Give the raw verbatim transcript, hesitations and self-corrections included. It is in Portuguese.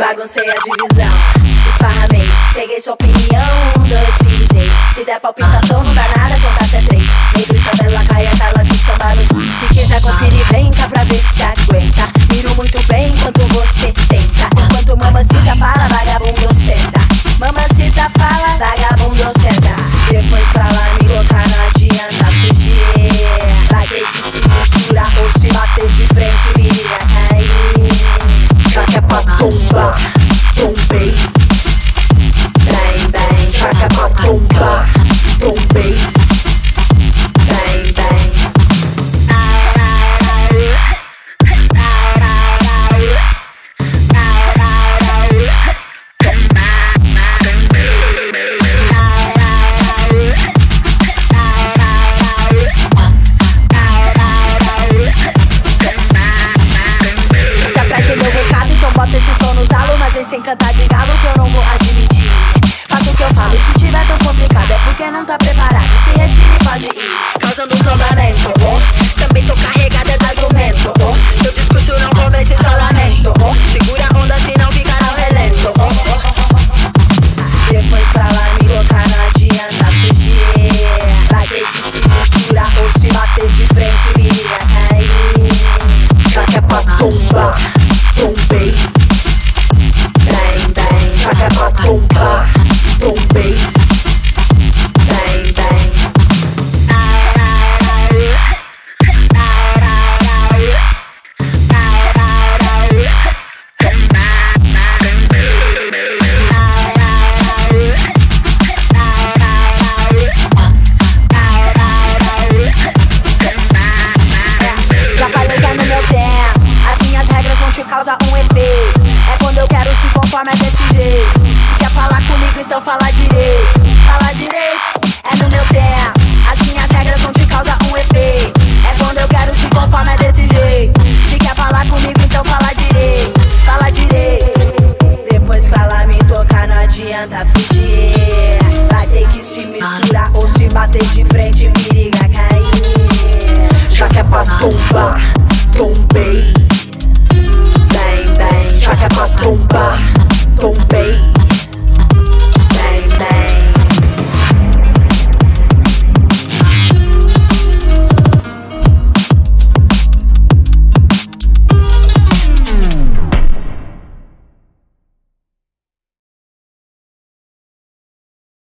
baguncei a divisão. Esparramei, peguei sua opinião, um, dois, pisei. Se der palpitação não dá nada, conta até três. Negro e cadela cai a tela de samba no beat. Se quiser conferir, vem cá pra ver se aguenta. Miro muito bem enquanto você tenta. Enquanto mamacita fala, vagabundo senta. Mamacita fala, vagabundo senta. Depois fala, me colocar, não adianta fugir. Vai ter que se misturar ou se bater de frente, viria cair. Já que é pra tombar, tombei. Bem, bem, já que é pra tombar, tombei. Bem, bem. Bota esse som no talo, mas vem sem cantar de galo que eu não vou admitir. Faça o que eu falo, e se tiver tão complicado é porque não tá preparado. Se retire, pode ir, causando um tombamento, oh. Também tô carregada de argumento, oh. Seu discurso não convence, só lamento, oh. Segura a onda se não ficar ao relento, oh. Depois fala, me colocar, não adianta fugir. Vai ter que se misturar ou se bater de frente, viria cair. Já que é pra tombar,